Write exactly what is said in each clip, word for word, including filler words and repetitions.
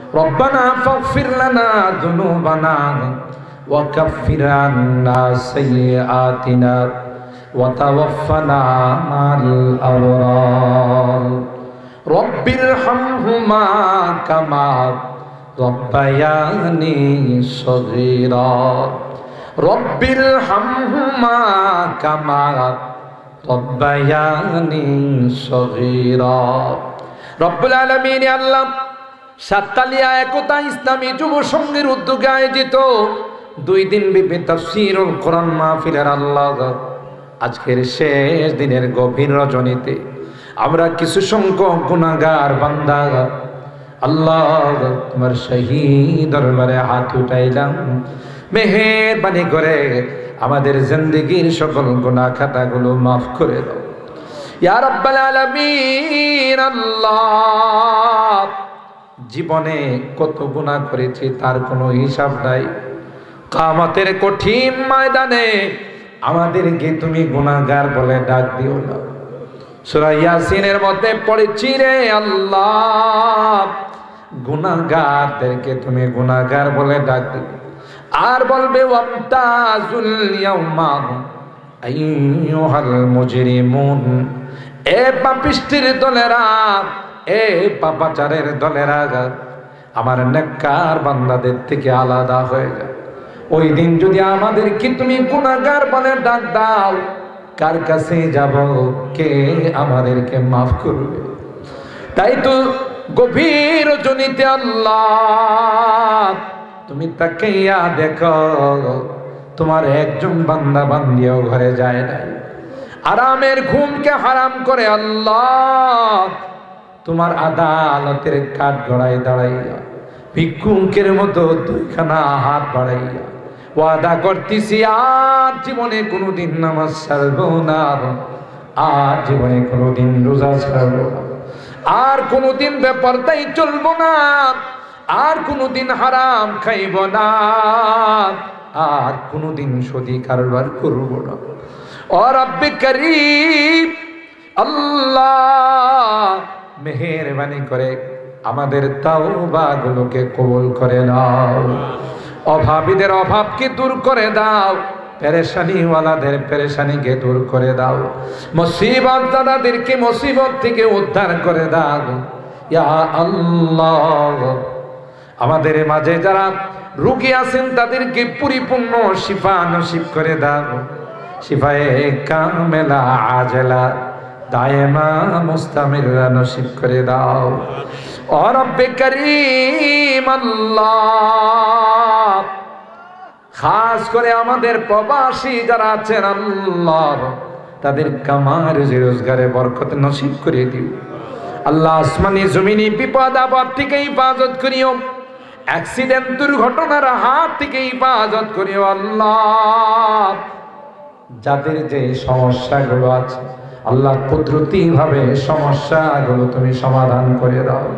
রব্বানা ফাগফির লানা যুনুবানা ওয়া কাফফির আন্না সাইয়্যাতিনা ওয়া তাওয়াফফানা মা'আল আবরার রব্বিরহামহুমা কামা রব্বায়ানি সগীরা রব্বিরহামহুমা কামা রব্বায়ানি সগীরা। রব্বুল আলামিন আল্লাহ সাততালিয়া একতা ইসলামী যুব সংঘের উদ্যোগে আয়োজিত দুই দিন ব্যাপী তাফসীরুল কোরআন মাহফিলের আল্লাহ আজকের শেষ দিনের গভীর রজনীতে আমরা কিছু সংখ্যক গুনাহগার বান্দা আল্লাহ তোমার শাহী দরবারে হাত উঠাইলাম, মেহেরবানি করে আমাদের জিন্দেগীর সকল গুনাহ খাতাগুলো মাফ করে দাও ইয়া রাব্বাল আলামিন। আল্লাহ জীবনে কত গুনাহ করেছি তার কোনো হিসাব নাই। কিয়ামতের কঠিন ময়দানে আমাদেরকে তুমি গুনাহগার বলে ডাক দিও না। সূরা ইয়াসিনের মধ্যে পড়েছি রে আল্লাহ, গুনাহগারদেরকে তুমি গুনাহগার বলে ডাক দিও। আর বলবে ওয়ামতাজুল ইয়াউমা আইয়ুহাল মুজরিমুন, এ পাপিষ্ঠির দলেরা, এ পাপাচারের দলেরা আমার নেককার বান্দাদের থেকে আলাদা হয়ে যায়। ওই দিন যদি আমাদেরকে তুমি গুনাহগার বলে ডাক দাও, কার কাছে যাব? কে আমাদেরকে মাফ করবে? তাই তো গভীর রজনীতে আল্লাহ তুমি তাকাইয়া দেখো, তোমার একজন বান্দা বান্দিও ঘরে যায় নাই। আরামের ঘুমকে হারাম করে আল্লাহ তোমার আদালতের কাঠ গড়ায় দাঁড়াইয়া ভিক্ষুকের মতো দুইখানা হাত বাড়াইয়া ওয়াদা করতেছি আর জীবনে কোনোদিন নামাজ ছাড়বো না, আর জীবনে কোনোদিন রোজা ছাড়বো না, আর কোনোদিন বেপরদাই চলবো না, আর কোনোদিন হারাম খাইব না, আর কোনোদিন সদি কারবার করব না। ও রব্বে করিম আল্লাহ মেহেরবানি করে আমাদের তাওবাগুলোকে কবুল করে নাও। অভাবীদের অভাবকে দূর করে দাও, পেরেশানিওয়ালাদের পেরেশানিকে দূর করে দাও, মুসিবত দাদাদেরকে মুসিবত থেকে উদ্ধার করে দাও ইয়া আল্লাহ। আমাদের মাঝে যারা রোগী আছেন তাদেরকে পরিপূর্ণ শিফা নসিব করে দাও, শিফায়ে কামেলা আজলা দায়েমা মুস্তামিরা নসিব করে দাও। ও রব্বে করিম আল্লাহ খাস করে আমাদের প্রবাসী যারা আছেন আল্লাহ তাদের কামার রোজগারে বরকত নসিব করে দিও আল্লাহ। আসমানি জমিনি বিপদ আপদ থেকে হিফাজত করিও, অ্যাক্সিডেন্ট দুর্ঘটনার হাত থেকে হিফাজত করিও আল্লাহ। যাদের যে সমস্যাগুলো আছে আল্লাহ কুদরতি ভাবে সমস্যাগুলো তুমি সমাধান করে দাও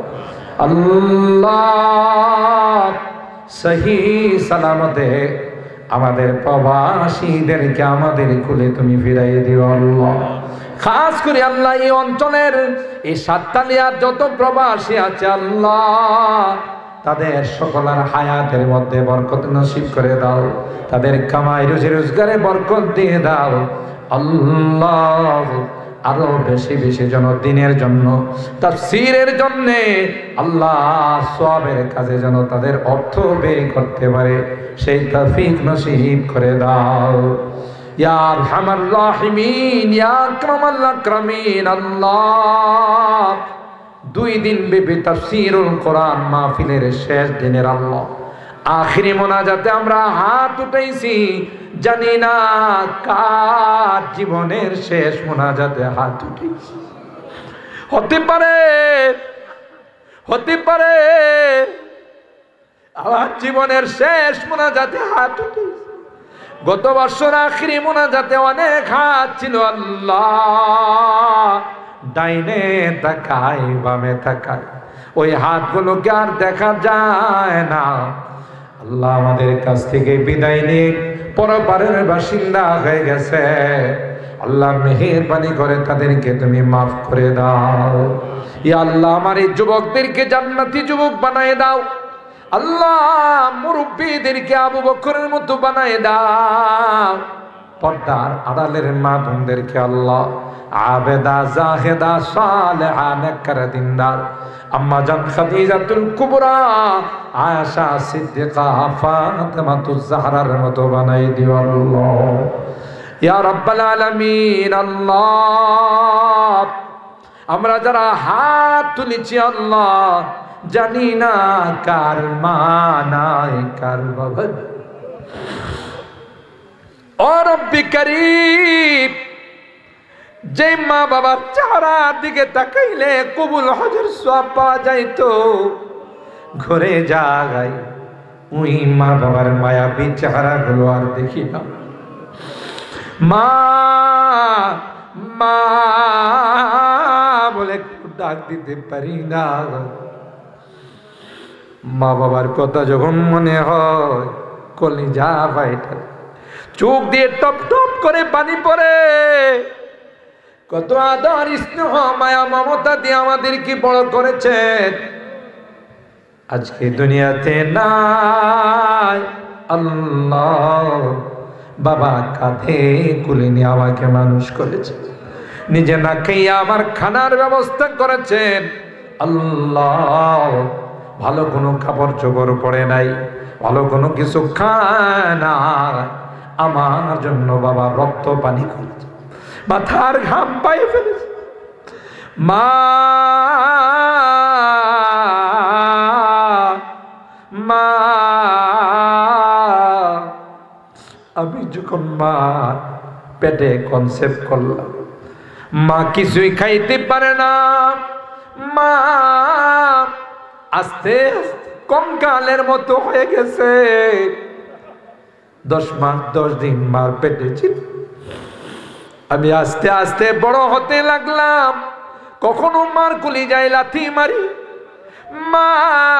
আল্লাহ। সহি সালামতে আমাদের প্রবাসীদেরকে আমাদের কুলে তুমি ফিরাই দিও আল্লাহ। খাস করে আল্লাহ এই অঞ্চলের এই সাততালিয়ার যত প্রবাসী আছে আল্লাহ তাদের সকলের হায়াতের মধ্যে বরকত নসিব করে দাও, তাদের কামাই রুজি রোজগারে বরকত দিয়ে দাও আল্লাহ। আরো বেশি বেশি যেন দিনের জন্য তাফসীরের জন্য আল্লাহ সওয়াবের কাজে যেন তাদের অর্থ ব্যয় করতে পারে সেই তৌফিক নসিব করে দাও ইয়া আরহামার রাহিমিন ইয়া আকরামাল আকরামিন আল্লাহ। দুই দিন ব্যাপী তাফসীরুল কোরআন মাহফিলের শেষ দিনের আল্লাহ আখিরি মোনাজাতে আমরা হাত উঠাইছি, জানি না কার জীবনের শেষ মোনাজাতে হাত উঠেছি। হতে পারে হতে পারে আমার জীবনের শেষ মোনাজাতে হাত উঠেছি। গত বছর আখিরি মোনাজাতে অনেক হাত ছিল আল্লাহ, ডাইনে তাকাই বামে তাকাই ওই হাতগুলোকে আর দেখা যায় না আল্লাহ। আমাদের কাছ থেকে বিদায় নিয়ে পরপারের বাসিন্দা হয়ে গেছে আল্লাহ, মেহেরবানি করে তাদেরকে তুমি মাফ করে দাও ইয়া আল্লাহ। আমার এই যুবকদেরকে জান্নাতি যুবক বানায় দাও। আল্লাহ মুরব্বীদেরকে আবু বকরের মতো বানায় দাও, পর্দার আড়ালের মা বোনদেরকে আল্লাহ আবেদা জাহেদা সালেহা নেককার দিনদার আম্মা জান খাদিজাতুল কুবরা আয়েশা সিদ্দিকা ফাতেমাতুজ জাহরার মতো বানাই দিও আল্লাহ ইয়া রাব্বাল আলামিন। আল্লাহ আমরা যারা হাত তুলেছি আল্লাহ জানি না কার মা নাই কার বাবা। ও রব্বি কারীম, যে মা বাবার চেহারার দিকে তাকাইলে কবুল হজের সওয়াব পাওয়া যাইতো, ঘরে যাই ওই মা বাবার মায়াবী চেহারা গুলো আর দেখি না। মা মা বলে ডাক দিতে পারি না। মা বাবার কথা যখন মনে হয় কলিজা বাইটা, চোখ দিয়ে টপ টপ করে পানি পড়ে। কত আদর স্নেহ মায়া মমতা দিয়ে আমাদেরকে বড় করেছেন, আজকে দুনিয়াতে নাই। আল্লাহ বাবা কাঁধে কুলে নিয়ে আমাকে মানুষ করেছে, নিজে না খেয়ে আমার খানার ব্যবস্থা করেছেন। আল্লাহ ভালো কোনো কাপড় চোপড় পরে নাই, ভালো কোনো কিছু খায় না, আমার জন্য বাবা রক্ত পানি করেছে, মাথার ঘাম পায়ে ফেলেছে। মা মা আমি যখন মা পেটে কনসেপ্ট করলাম, মা কিছুই খাইতে পারে না, মা আস্তে কঙ্কালের মতো হয়ে গেছে। দশ মাস দশ দিন মার পেটে ছিল, আমি আস্তে আস্তে বড় হতে লাগলাম। কখনো মার কলিজায় লাথি মারি, মা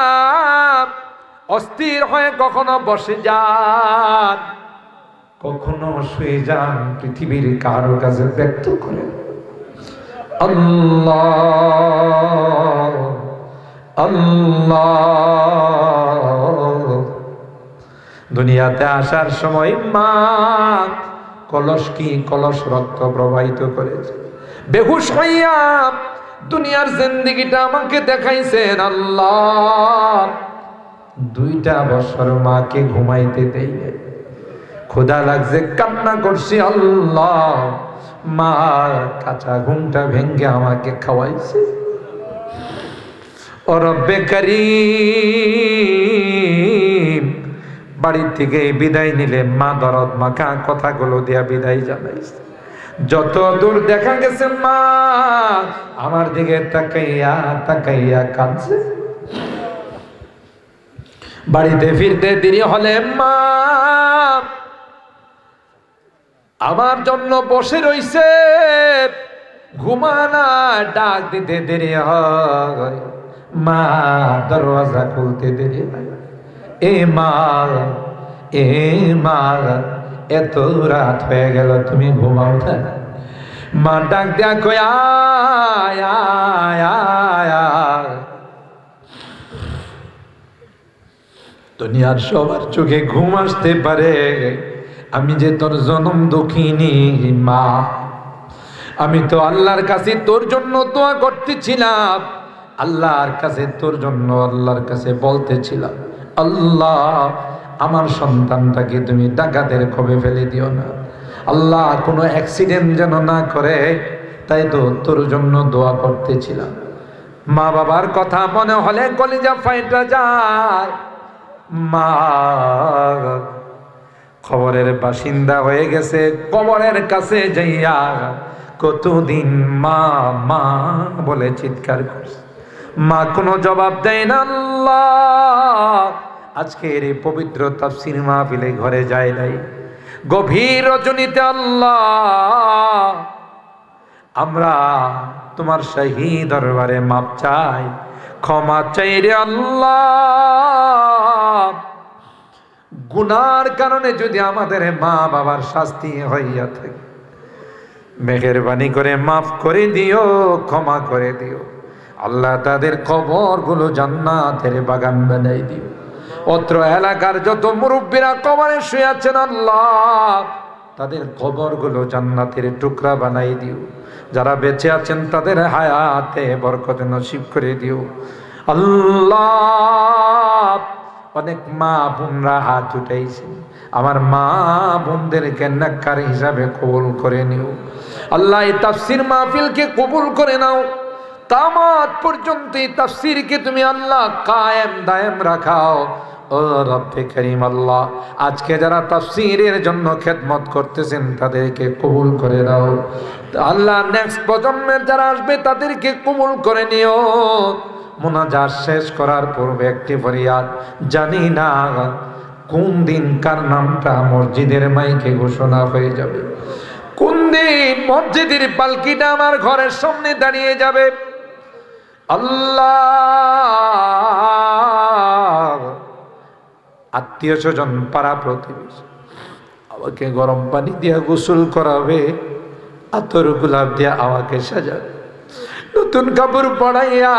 অস্থির হয়ে কখনো বসে যান, কখনো শুয়ে যান, পৃথিবীর কারো কাছে ব্যক্ত করে আল্লাহ আল্লাহ। দুনিয়াতে আসার সময় মা কলস কি কলস রক্ত প্রবাহিত করেছে, বেহুশ হইয়া দুনিয়ার জিন্দেগিটা আমাকে দেখাইছেন। আল্লাহ দুইটা বছর মাকে ঘুমাইতে দেই নাই, ক্ষুধা লাগছে কান্না করছি। আল্লাহ মা কাঁচা ঘুমটা ভেঙ্গে আমাকে খাওয়াইছে। ও রব্বে কারীম, বাড়ি থেকে বিদায় নিলে মা দরদ মাখা কথাগুলো দিয়া বিদায় জানাইছে। যত দূর দেখা গেছে মা আমার দিকে তাকাইয়া তাকাইয়া কাঁদছে। বাড়িতে ফিরতে দেরি হলে মা আমার জন্য বসে রইছে, ঘুমানা, ডাক দিতে দেরি হয়, মা দরওয়াজা খুলতে দেরি হয়। এ মা এ মা এত রাত হয়ে গেল তুমি ঘুমাও না? মা ডাক দেয়া কই আয় আয় আয় আয়। দুনিয়ার সবার চোখে ঘুম আসতে পারে, আমি যে তোর জনম দুঃখিনী মা, আমি তো আল্লাহর কাছে তোর জন্য দোয়া করতেছিলাম, আল্লাহর কাছে তোর জন্য আল্লাহর কাছে বলতেছিলাম, আল্লাহ আমার সন্তানটাকে তুমি ডাকাতের খোপে ফেলে দিও না, আল্লাহ কোনো অ্যাক্সিডেন্ট যেন না করে, তাই তো তোর জন্য দোয়া করতেছিলাম। মা বাবার কথা মনে হলে কলিজা ফাইটা যায়। মা খবরের বাসিন্দা হয়ে গেছে, কবরের কাছে যাইয়া কতদিন মা মা বলে চিৎকার করছে, মা কোনো জবাব দেয় না। আল্লাহ আজকের এই পবিত্র তাফসীর মাহফিলে ঘরে যায় নাই, গভীর রজনীতে আল্লাহ আমরা তোমার শাহী দরবারে মাপ চাই, ক্ষমা চাই রে আল্লাহ। গুনার কারণে যদি আমাদের মা বাবার শাস্তি হইয়া থাকে, মেহেরবানি করে মাফ করে দিও, ক্ষমা করে দিও আল্লাহ। তাদের কবরগুলো জান্নাতের বাগান বানাই দিও। অত্র এলাকার যত মুরব্বীরা কবরে শুয়ে আছেন আল্লাহ তাদের কবরগুলো জান্নাতের টুকরা বানাই দিও। যারা বেঁচে আছেন তাদের হায়াতে বরকত নসিব করে দিও আল্লাহ। অনেক মা বোনরা হাত উঠাইছেন, আমার মা বোনদেরকে নেককার হিসাবে কবুল করে নিও আল্লাহ। এই তাফসীর মাহফিলকে কবুল করে নাও, কিয়ামত পর্যন্ত এই তাফসীরকে তুমি আল্লাহ কায়েম দায়েম রাখাও ও রব্বে করিম আল্লাহ। আজকে যারা তাফসীরের জন্য খেদমত করতেছেন তাদেরকে কবুল করে দাও আল্লাহ। নেক্সট প্রজন্মের যারা আসবে তাদেরকে কবুল করে নিও। মুনাজাত শেষ করার পূর্বে একটি ফরিয়াদ, জানি না কোন দিন কার নামটা মসজিদের মাইকে ঘোষণা হয়ে যাবে, কোন দিন মসজিদের পালকিটা আমার ঘরের সামনে দাঁড়িয়ে যাবে আল্লাহ। আত্মীয় স্বজন পাড়া প্রতিবেশী আমাকে গরম পানি দিয়া গোসল করাবে, আতর গোলাপ দিয়া আমাকে সাজাবে, নতুন কাপড় পরাইয়া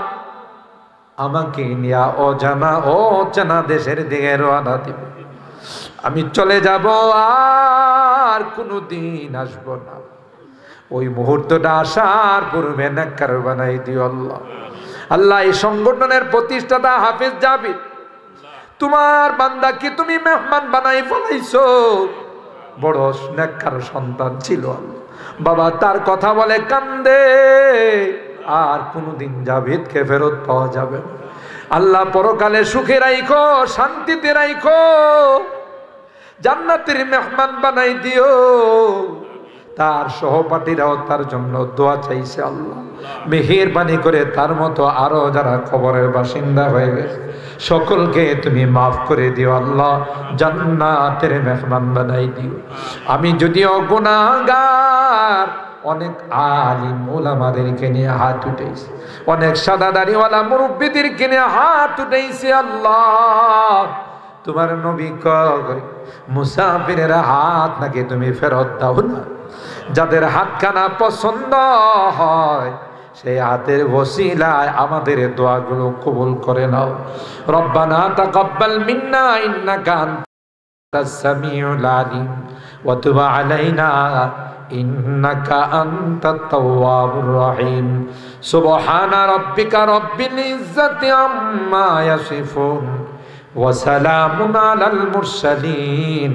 আমাকে নিয়া অজানা অজানা দেশের দিকে রওনা দিবে। আমি চলে যাব, আর কোনোদিন আসব না। ওই মুহূর্তটা আসার পূর্বে নেককার বানাই দিও আল্লাহ। আল্লাহ এই সংগঠনের প্রতিষ্ঠাতা হাফেজ জাবির, তোমার বান্দাকে তুমি মেহমান বানাই ফেলাইছো। বড় নেককার সন্তান ছিল আল্লাহ, বাবা তার কথা বলে কান্দে, আর কোনোদিন জাভেদকে ফেরত পাওয়া যাবে না। আল্লাহ পরকালে সুখে রাইখো, শান্তিতে রাইখো, জান্নাতের মেহমান বানাই দিও। তার সহপাঠীরাও তার জন্য দোয়া চাইছে আল্লাহ। মেহেরবানি করে তার মতো আরো যারা কবরের বাসিন্দা হয়ে গেছে সকলকে তুমি মাফ করে দিও আল্লাহ, জান্নাতের মেহমান বানাই দিও। আমি যদিও গুনাহগার, অনেক আলিম ওলামাদেরকে নিয়ে হাত উঠেছি, অনেক সাদা দাড়িওয়ালা মুরব্বীদেরকে নিয়ে হাত উঠেছি আল্লাহ। তোমার নবী কয় মুসাফিরের হাত নাকি তুমি ফেরত দাও না, যাদের হাতখানা পছন্দ হয় সেই হাতের ওসিলায় আমাদের দোয়াগুলো কবুল করে নাও। রব্বানা তাকাব্বাল মিন্না ইন্নাকা আনতাস সামিউল আলিম ওয়া তুব আলাইনা ইন্নাকা আনতাত তাওয়াবুর রহিম। সুবহানা রাব্বিকা রাব্বিল ইজ্জাতি আম্মা ইয়াসিফুন ওয়া সালামুন আলাল মুরসালিন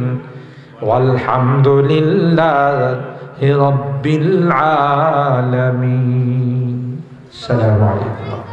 ওয়ালহামদুলিল্লাহি রাব্বিল আলামিন। আসসালামু আলাইকুম।